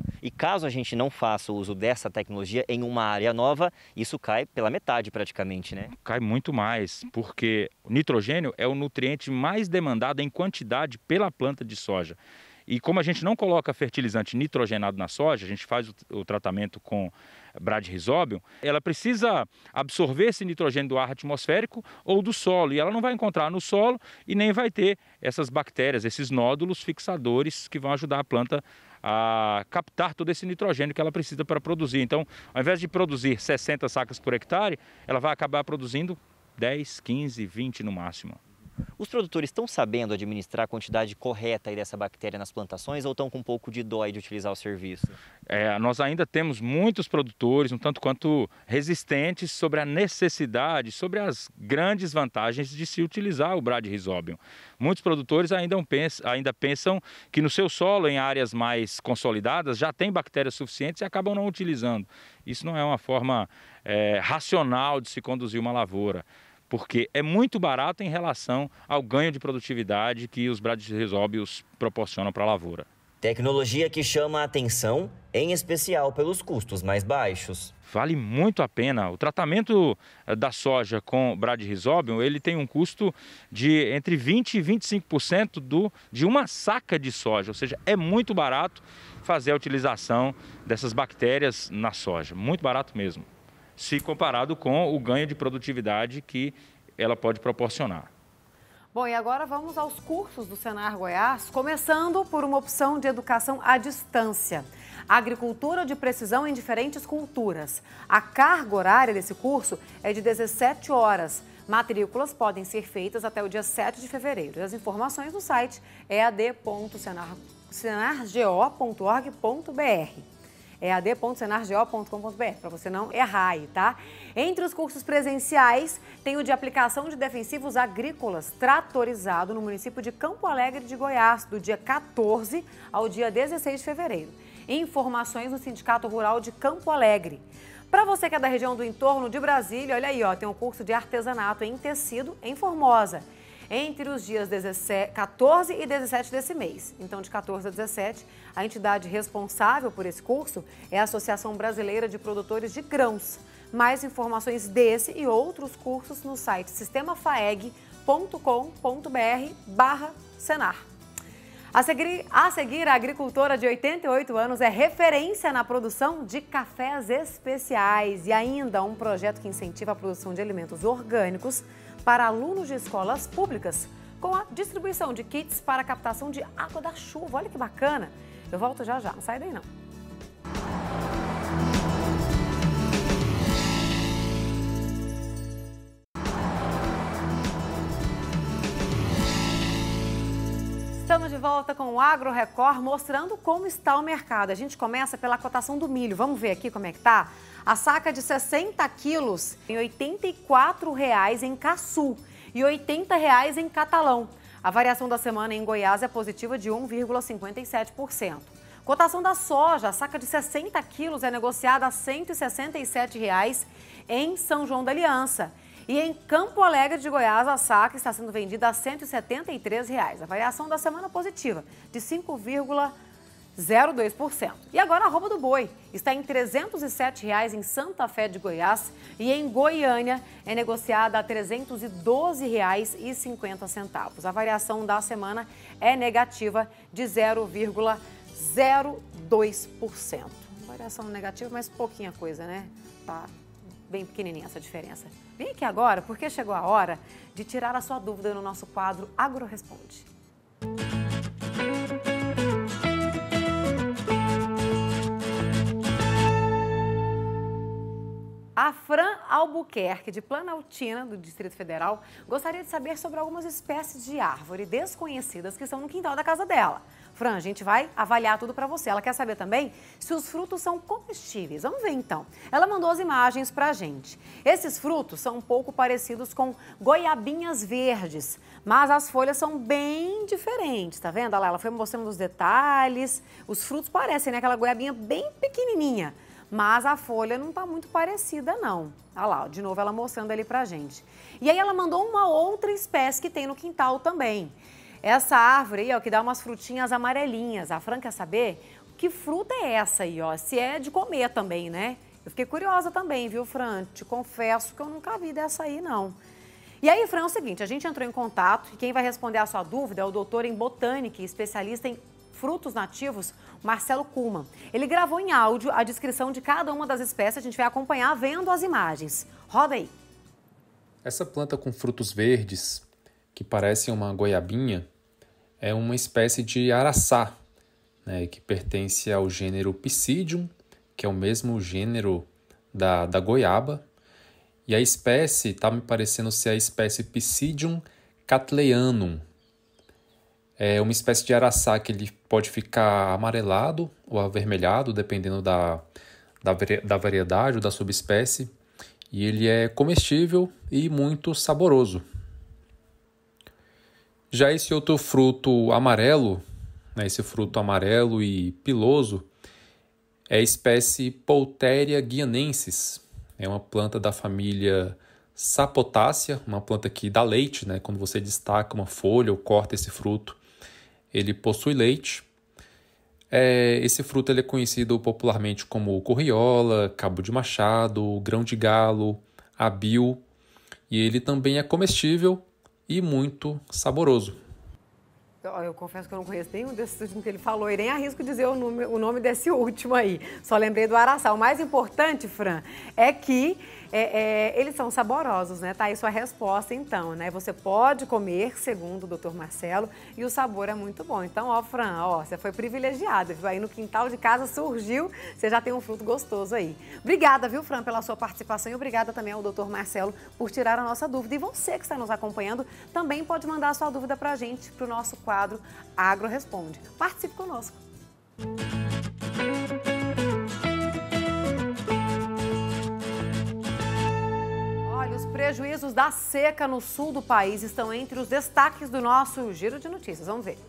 E caso a gente não faça o uso dessa tecnologia em uma área nova, isso cai pela metade praticamente, né? Cai muito mais, porque o nitrogênio é o nutriente mais demandado em quantidade pela planta de soja. E como a gente não coloca fertilizante nitrogenado na soja, a gente faz o, o tratamento com Bradyrhizobium, ela precisa absorver esse nitrogênio do ar atmosférico ou do solo, e ela não vai encontrar no solo e nem vai ter essas bactérias, esses nódulos fixadores que vão ajudar a planta a captar todo esse nitrogênio que ela precisa para produzir. Então, ao invés de produzir sessenta sacas por hectare, ela vai acabar produzindo dez, quinze, vinte no máximo. Os produtores estão sabendo administrar a quantidade correta aí dessa bactéria nas plantações ou estão com um pouco de dó de utilizar o serviço? É, nós ainda temos muitos produtores, um tanto quanto resistentes, sobre a necessidade, sobre as grandes vantagens de se utilizar o Bradyrhizobium. Muitos produtores ainda pensam, ainda pensam que no seu solo, em áreas mais consolidadas, já tem bactérias suficientes e acabam não utilizando. Isso não é uma forma é, racional de se conduzir uma lavoura, porque é muito barato em relação ao ganho de produtividade que os Bradyrhizobiums proporcionam para a lavoura. Tecnologia que chama a atenção, em especial pelos custos mais baixos. Vale muito a pena. O tratamento da soja com Bradyrhizobium, ele tem um custo de entre vinte por cento e vinte e cinco por cento do, de uma saca de soja, ou seja, é muito barato fazer a utilização dessas bactérias na soja, muito barato mesmo, se comparado com o ganho de produtividade que ela pode proporcionar. Bom, e agora vamos aos cursos do Senar Goiás, começando por uma opção de educação à distância. Agricultura de precisão em diferentes culturas. A carga horária desse curso é de dezessete horas. Matrículas podem ser feitas até o dia sete de fevereiro. As informações no site e a d ponto senargo ponto org ponto br. e a d ponto senargo ponto com ponto br, para você não errar aí, tá? Entre os cursos presenciais, tem o de aplicação de defensivos agrícolas tratorizado no município de Campo Alegre de Goiás, do dia quatorze ao dia dezesseis de fevereiro. Informações no Sindicato Rural de Campo Alegre. Para você que é da região do entorno de Brasília, olha aí, ó, tem um curso de artesanato em tecido em Formosa, entre os dias quatorze e dezessete desse mês. Então, de quatorze a dezessete, a entidade responsável por esse curso é a Associação Brasileira de Produtores de Grãos. Mais informações desse e outros cursos no site sistema faeg ponto com ponto br barra senar. A seguir, a seguir, a agricultora de oitenta e oito anos é referência na produção de cafés especiais e ainda um projeto que incentiva a produção de alimentos orgânicos para alunos de escolas públicas, com a distribuição de kits para a captação de água da chuva. Olha que bacana! Eu volto já já, não sai daí não. Estamos de volta com o Agro Record, mostrando como está o mercado. A gente começa pela cotação do milho. Vamos ver aqui como é que tá? A saca de sessenta quilos em oitenta e quatro reais em Caçu e oitenta reais em Catalão. A variação da semana em Goiás é positiva de um vírgula cinquenta e sete por cento. Cotação da soja, a saca de sessenta quilos é negociada a cento e sessenta e sete reais em São João da Aliança. E em Campo Alegre de Goiás, a saca está sendo vendida a cento e setenta e três reais. A variação da semana positiva, de cinco vírgula zero dois por cento. E agora a arroba do boi está em trezentos e sete reais em Santa Fé de Goiás e em Goiânia é negociada a trezentos e doze reais e cinquenta centavos. A variação da semana é negativa de zero vírgula zero dois por cento. Variação negativa, mas pouquinha coisa, né? Tá bem pequenininha essa diferença. Vem aqui agora, porque chegou a hora de tirar a sua dúvida no nosso quadro Agro Responde. A Fran Albuquerque, de Planaltina, do Distrito Federal, gostaria de saber sobre algumas espécies de árvore desconhecidas que estão no quintal da casa dela. Fran, a gente vai avaliar tudo para você. Ela quer saber também se os frutos são comestíveis. Vamos ver então. Ela mandou as imagens para a gente. Esses frutos são um pouco parecidos com goiabinhas verdes, mas as folhas são bem diferentes, tá vendo? Olha lá, ela foi mostrando os detalhes. Os frutos parecem, né? Aquela goiabinha bem pequenininha. Mas a folha não está muito parecida, não. Olha lá, de novo ela mostrando ali pra gente. E aí ela mandou uma outra espécie que tem no quintal também. Essa árvore aí, ó, que dá umas frutinhas amarelinhas. A Fran quer saber que fruta é essa aí, ó? Se é de comer também, né? Eu fiquei curiosa também, viu, Fran? Te confesso que eu nunca vi dessa aí, não. E aí, Fran, é o seguinte, a gente entrou em contato e quem vai responder a sua dúvida é o doutor em botânica e especialista em frutos nativos, Marcelo Kuhlmann. Ele gravou em áudio a descrição de cada uma das espécies, a gente vai acompanhar vendo as imagens. Roda aí. Essa planta com frutos verdes, que parecem uma goiabinha, é uma espécie de araçá, né, que pertence ao gênero Psidium, que é o mesmo gênero da, da goiaba. E a espécie está me parecendo ser a espécie Psidium cattleyanum. É uma espécie de araçá que ele pode ficar amarelado ou avermelhado, dependendo da, da, da variedade ou da subespécie. E ele é comestível e muito saboroso. Já esse outro fruto amarelo, né, esse fruto amarelo e piloso, é a espécie Poulteria guianensis. É uma planta da família Sapotácea, uma planta que dá leite, né? Quando você destaca uma folha ou corta esse fruto, ele possui leite. É, esse fruto ele é conhecido popularmente como corriola, cabo de machado, grão de galo, abil, e ele também é comestível e muito saboroso. Eu, eu confesso que eu não conheço nenhum desses últimos que ele falou e nem arrisco dizer o nome, o nome desse último aí. Só lembrei do araçá. O mais importante, Fran, é que é, é, eles são saborosos, né? Tá aí sua resposta, então, né? Você pode comer, segundo o doutor Marcelo, e o sabor é muito bom. Então, ó, Fran, ó, você foi privilegiada, viu? Aí no quintal de casa surgiu, você já tem um fruto gostoso aí. Obrigada, viu, Fran, pela sua participação e obrigada também ao doutor Marcelo por tirar a nossa dúvida. E você que está nos acompanhando também pode mandar a sua dúvida pra gente, pro nosso quadro Agro Responde. Participe conosco. Olha, os prejuízos da seca no sul do país estão entre os destaques do nosso Giro de Notícias. Vamos ver.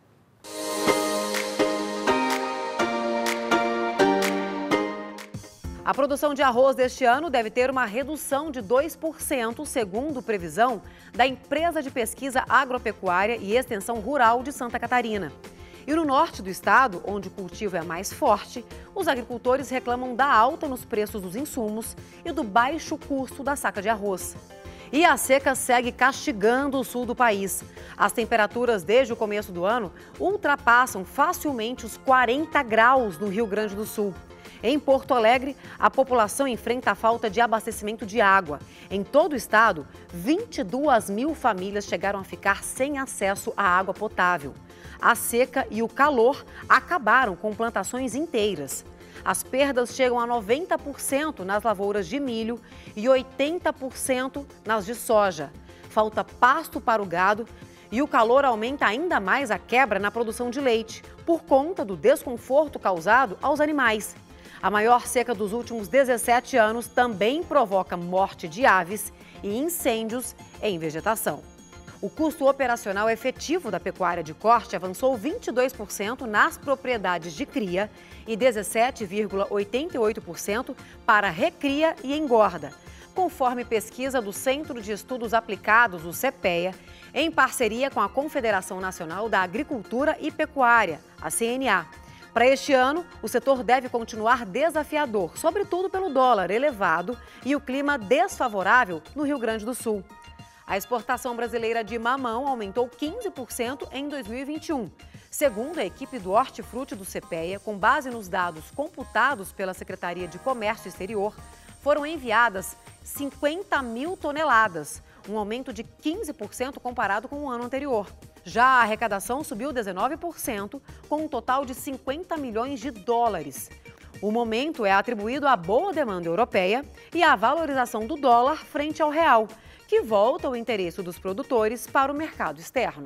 A produção de arroz deste ano deve ter uma redução de dois por cento, segundo previsão da Empresa de Pesquisa Agropecuária e Extensão Rural de Santa Catarina. E no norte do estado, onde o cultivo é mais forte, os agricultores reclamam da alta nos preços dos insumos e do baixo custo da saca de arroz. E a seca segue castigando o sul do país. As temperaturas desde o começo do ano ultrapassam facilmente os quarenta graus no Rio Grande do Sul. Em Porto Alegre, a população enfrenta a falta de abastecimento de água. Em todo o estado, vinte e duas mil famílias chegaram a ficar sem acesso à água potável. A seca e o calor acabaram com plantações inteiras. As perdas chegam a noventa por cento nas lavouras de milho e oitenta por cento nas de soja. Falta pasto para o gado e o calor aumenta ainda mais a quebra na produção de leite, por conta do desconforto causado aos animais. A maior seca dos últimos dezessete anos também provoca morte de aves e incêndios em vegetação. O custo operacional efetivo da pecuária de corte avançou vinte e dois por cento nas propriedades de cria e dezessete vírgula oitenta e oito por cento para recria e engorda, conforme pesquisa do Centro de Estudos Aplicados, o CEPEA, em parceria com a Confederação Nacional da Agricultura e Pecuária, a C N A. Para este ano, o setor deve continuar desafiador, sobretudo pelo dólar elevado e o clima desfavorável no Rio Grande do Sul. A exportação brasileira de mamão aumentou quinze por cento em dois mil e vinte e um. Segundo a equipe do Hortifruti do CEPEA, com base nos dados computados pela Secretaria de Comércio Exterior, foram enviadas cinquenta mil toneladas, um aumento de quinze por cento comparado com o ano anterior. Já a arrecadação subiu dezenove por cento, com um total de cinquenta milhões de dólares. O momento é atribuído à boa demanda europeia e à valorização do dólar frente ao real, que volta o interesse dos produtores para o mercado externo.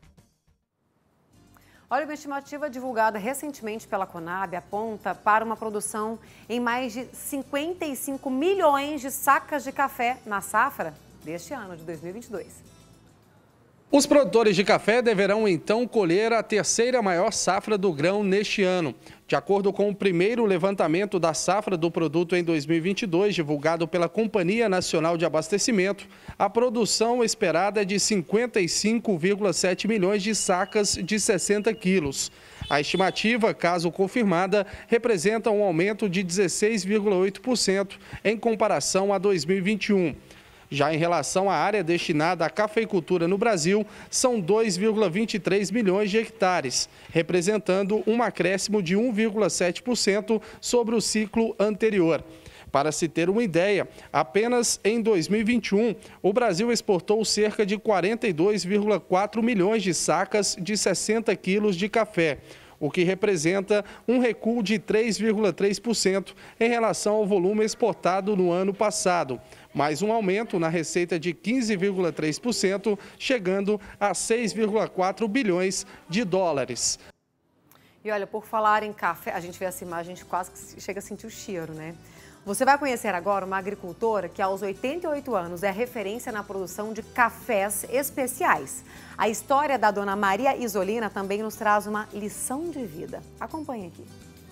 Olha, uma estimativa divulgada recentemente pela Conab aponta para uma produção em mais de cinquenta e cinco milhões de sacas de café na safra deste ano de dois mil e vinte e dois. Os produtores de café deverão então colher a terceira maior safra do grão neste ano. De acordo com o primeiro levantamento da safra do produto em dois mil e vinte e dois, divulgado pela Companhia Nacional de Abastecimento, a produção esperada é de cinquenta e cinco vírgula sete milhões de sacas de sessenta quilos. A estimativa, caso confirmada, representa um aumento de dezesseis vírgula oito por cento em comparação a dois mil e vinte e um. Já em relação à área destinada à cafeicultura no Brasil, são dois vírgula vinte e três milhões de hectares, representando um acréscimo de um vírgula sete por cento sobre o ciclo anterior. Para se ter uma ideia, apenas em dois mil e vinte e um, o Brasil exportou cerca de quarenta e dois vírgula quatro milhões de sacas de sessenta quilos de café, o que representa um recuo de três vírgula três por cento em relação ao volume exportado no ano passado, mais um aumento na receita de quinze vírgula três por cento, chegando a seis vírgula quatro bilhões de dólares. E olha, por falar em café, a gente vê essa imagem, a gente quase que chega a sentir o cheiro, né? Você vai conhecer agora uma agricultora que aos oitenta e oito anos é referência na produção de cafés especiais. A história da dona Maria Isolina também nos traz uma lição de vida. Acompanhe aqui.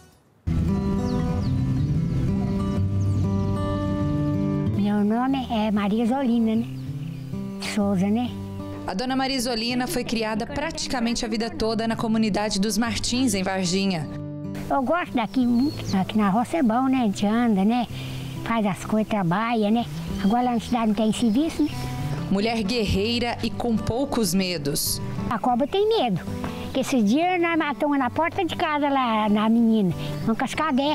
Meu nome é Maria Isolina, né? Souza, né? A dona Maria Isolina foi criada praticamente a vida toda na comunidade dos Martins, em Varginha. Eu gosto daqui muito, aqui na roça é bom, né? A gente anda, né? Faz as coisas, trabalha, né? Agora lá na cidade não tem serviço, né? Mulher guerreira e com poucos medos. A cobra tem medo, porque esses dias nós matamos na porta de casa lá, na menina, um cascadé.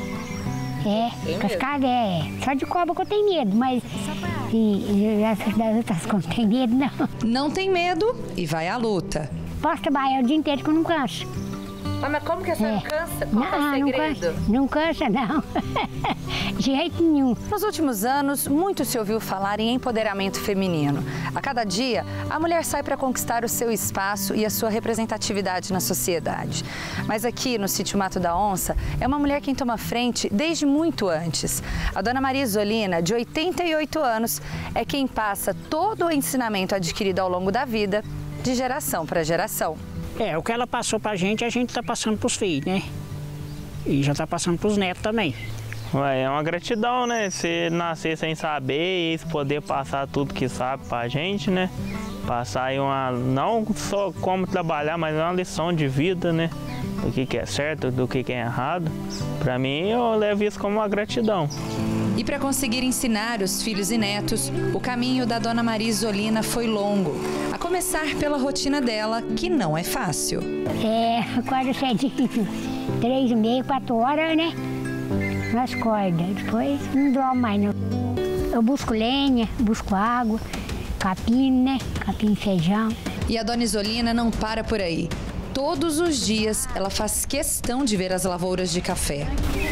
É, cascadé, só de cobra que eu tenho medo, mas e, e, das outras coisas não tem medo, não. Não tem medo e vai à luta. Posso trabalhar o dia inteiro que eu não canso. Mas como que a senhora É. não cansa? Qual é o Não, não segredo? cansa, não cansa, não. De jeito nenhum. Nos últimos anos, muito se ouviu falar em empoderamento feminino. A cada dia, a mulher sai para conquistar o seu espaço e a sua representatividade na sociedade. Mas aqui no sítio Mato da Onça, é uma mulher quem toma frente desde muito antes. A dona Maria Isolina, de oitenta e oito anos, é quem passa todo o ensinamento adquirido ao longo da vida, de geração para geração. É, o que ela passou pra gente, a gente tá passando pros filhos, né? E já tá passando pros netos também. Ué, é uma gratidão, né? Você nascer sem saber e poder passar tudo que sabe pra gente, né? Passar aí uma, não só como trabalhar, mas uma lição de vida, né? Do que que é certo, do que que é errado. Pra mim, eu levo isso como uma gratidão. E para conseguir ensinar os filhos e netos, o caminho da dona Maria Isolina foi longo. A começar pela rotina dela, que não é fácil. É, acorda cedinho, três e meia, quatro horas, né? Nós acorda, depois não dorme mais não. Eu busco lenha, busco água, capim, né? Capim, feijão. E a dona Isolina não para por aí. Todos os dias ela faz questão de ver as lavouras de café.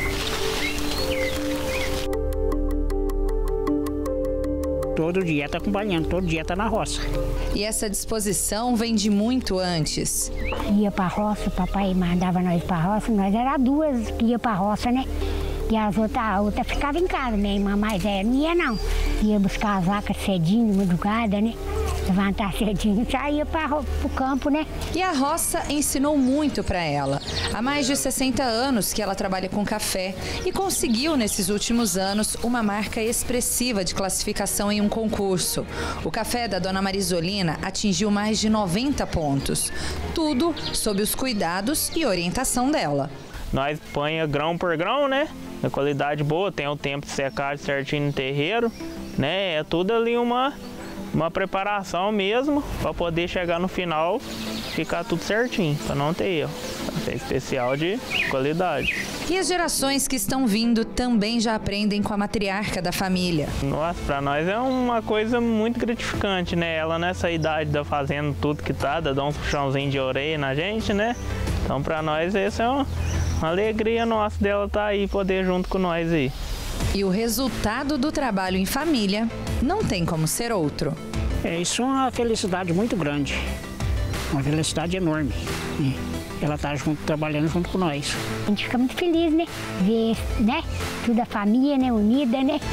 Todo dia tá acompanhando, todo dia tá na roça. E essa disposição vem de muito antes. Ia pra roça, o papai mandava nós pra roça, nós era duas que ia pra roça, né? E as outras, a outra ficava em casa, minha irmã mais velha não ia não. Ia buscar as vacas cedinho, de madrugada, né? Levantar cedinho, saía para o campo, né? E a roça ensinou muito para ela. Há mais de sessenta anos que ela trabalha com café e conseguiu, nesses últimos anos, uma marca expressiva de classificação em um concurso. O café da dona Maria Isolina atingiu mais de noventa pontos. Tudo sob os cuidados e orientação dela. Nós põe grão por grão, né? Da qualidade boa, tem o tempo de secar certinho no terreiro, né? É tudo ali uma... uma preparação mesmo para poder chegar no final ficar tudo certinho, para não ter erro. Café especial de qualidade. E as gerações que estão vindo também já aprendem com a matriarca da família. Nossa, para nós é uma coisa muito gratificante, né? Ela nessa idade da fazendo tudo que tá, dá um puxãozinho de orelha na gente, né? Então para nós essa é uma, uma alegria nossa dela estar aí, poder junto com nós aí. E o resultado do trabalho em família não tem como ser outro. É, isso é uma felicidade muito grande, uma felicidade enorme. Ela está junto, trabalhando junto com nós. A gente fica muito feliz, né? Ver, né? Toda a família, né? Unida, né?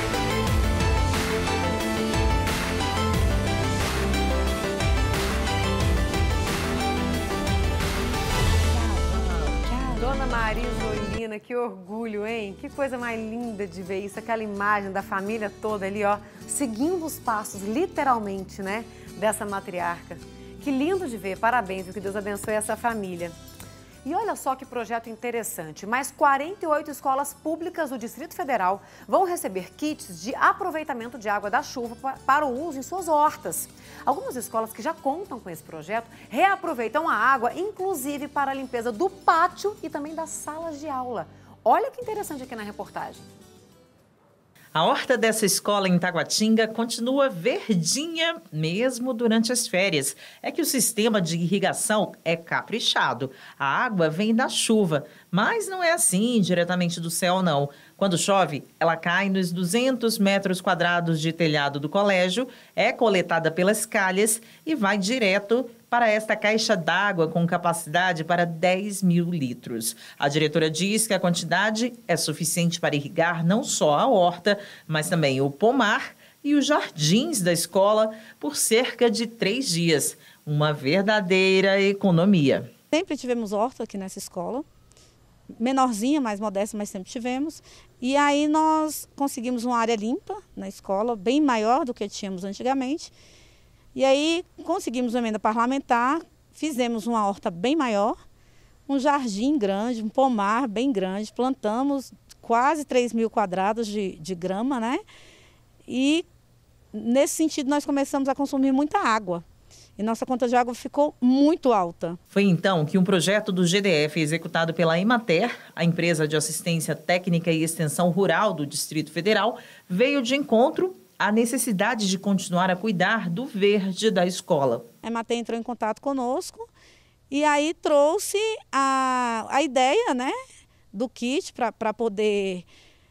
Dona Maria Isolina, que orgulho, hein? Que coisa mais linda de ver isso, aquela imagem da família toda ali, ó, seguindo os passos, literalmente, né, dessa matriarca. Que lindo de ver, parabéns, que Deus abençoe essa família. E olha só que projeto interessante, mais quarenta e oito escolas públicas do Distrito Federal vão receber kits de aproveitamento de água da chuva para o uso em suas hortas. Algumas escolas que já contam com esse projeto reaproveitam a água, inclusive para a limpeza do pátio e também das salas de aula. Olha que interessante aqui na reportagem. A horta dessa escola em Taguatinga continua verdinha mesmo durante as férias. É que o sistema de irrigação é caprichado. A água vem da chuva, mas não é assim diretamente do céu, não. Quando chove, ela cai nos duzentos metros quadrados de telhado do colégio, é coletada pelas calhas e vai direto para esta caixa d'água com capacidade para dez mil litros. A diretora diz que a quantidade é suficiente para irrigar não só a horta, mas também o pomar e os jardins da escola por cerca de três dias. Uma verdadeira economia. Sempre tivemos horta aqui nessa escola, menorzinha, mais modesta, mas sempre tivemos. E aí nós conseguimos uma área limpa na escola, bem maior do que tínhamos antigamente. E aí conseguimos uma emenda parlamentar, fizemos uma horta bem maior, um jardim grande, um pomar bem grande, plantamos quase três mil quadrados de, de grama, né? E nesse sentido nós começamos a consumir muita água. E nossa conta de água ficou muito alta. Foi então que um projeto do G D F, executado pela Emater, a empresa de assistência técnica e extensão rural do Distrito Federal, veio de encontro à necessidade de continuar a cuidar do verde da escola. A Emater entrou em contato conosco e aí trouxe a, a ideia, né, do kit para poder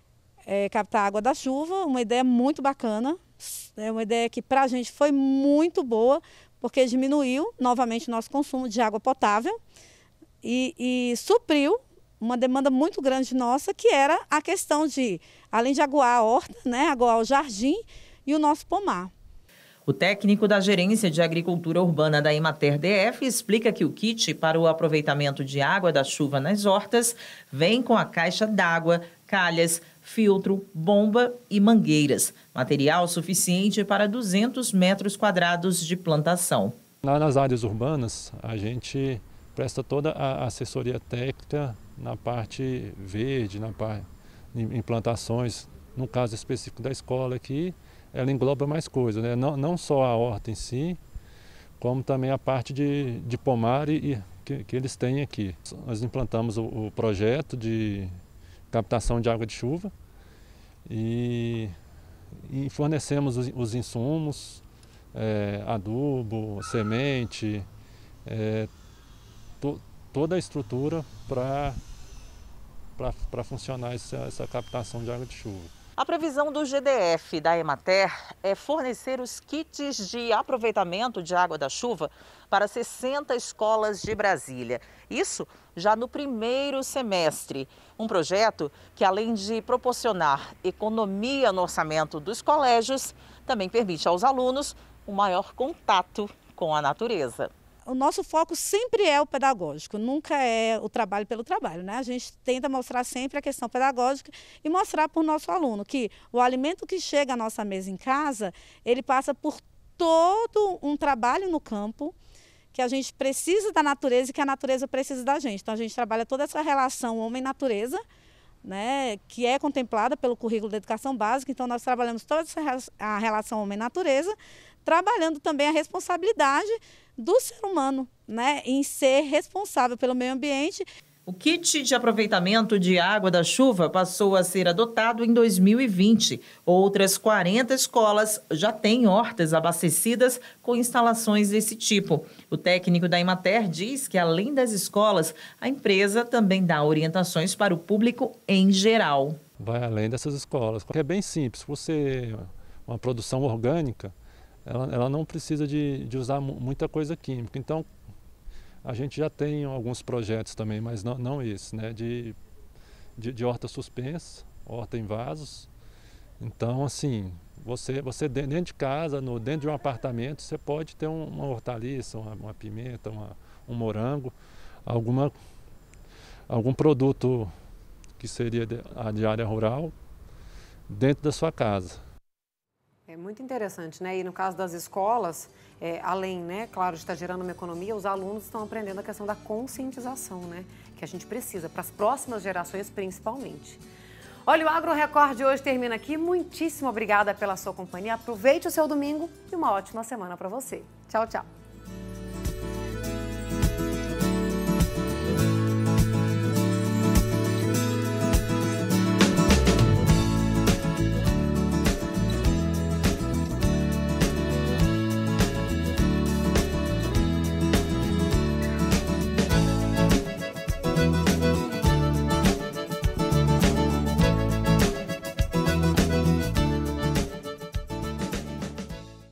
é, captar água da chuva, uma ideia muito bacana, é uma ideia que para a gente foi muito boa, porque diminuiu novamente o nosso consumo de água potável e, e supriu uma demanda muito grande nossa, que era a questão de, além de aguar a horta, né, aguar o jardim e o nosso pomar. O técnico da Gerência de Agricultura Urbana da Emater D F explica que o kit para o aproveitamento de água da chuva nas hortas vem com a caixa d'água, calhas, filtro, bomba e mangueiras. Material suficiente para duzentos metros quadrados de plantação. Lá nas áreas urbanas, a gente presta toda a assessoria técnica na parte verde, na parte em plantações. No caso específico da escola aqui, ela engloba mais coisas, né? Não, não só a horta em si, como também a parte de, de pomar e, que, que eles têm aqui. Nós implantamos o, o projeto de captação de água de chuva e, e fornecemos os, os insumos, é, adubo, semente, é, to, toda a estrutura para para funcionar essa, essa captação de água de chuva. A previsão do G D F da Emater é fornecer os kits de aproveitamento de água da chuva para sessenta escolas de Brasília. Isso já no primeiro semestre. Um projeto que, além de proporcionar economia no orçamento dos colégios, também permite aos alunos um maior contato com a natureza. O nosso foco sempre é o pedagógico, nunca é o trabalho pelo trabalho, né? A gente tenta mostrar sempre a questão pedagógica e mostrar para o nosso aluno que o alimento que chega à nossa mesa em casa, ele passa por todo um trabalho no campo, que a gente precisa da natureza e que a natureza precisa da gente. Então a gente trabalha toda essa relação homem-natureza, né, que é contemplada pelo currículo da educação básica. Então nós trabalhamos toda essa a relação homem-natureza, trabalhando também a responsabilidade do ser humano, né, em ser responsável pelo meio ambiente. O kit de aproveitamento de água da chuva passou a ser adotado em dois mil e vinte. Outras quarenta escolas já têm hortas abastecidas com instalações desse tipo. O técnico da Emater diz que, além das escolas, a empresa também dá orientações para o público em geral. Vai além dessas escolas, é bem simples. Você, uma produção orgânica, ela, ela não precisa de, de usar muita coisa química. Então, a gente já tem alguns projetos também, mas não, não esse, né? De, de, de horta suspensa, horta em vasos. Então, assim, você, você dentro de casa, no, dentro de um apartamento, você pode ter um, uma hortaliça, uma, uma pimenta, uma, um morango, alguma, algum produto que seria de, de área rural dentro da sua casa. É muito interessante, né? E no caso das escolas, é, além, né, claro, de estar gerando uma economia, os alunos estão aprendendo a questão da conscientização, né, que a gente precisa, para as próximas gerações principalmente. Olha, o Agro Record de hoje termina aqui. Muitíssimo obrigada pela sua companhia. Aproveite o seu domingo e uma ótima semana para você. Tchau, tchau.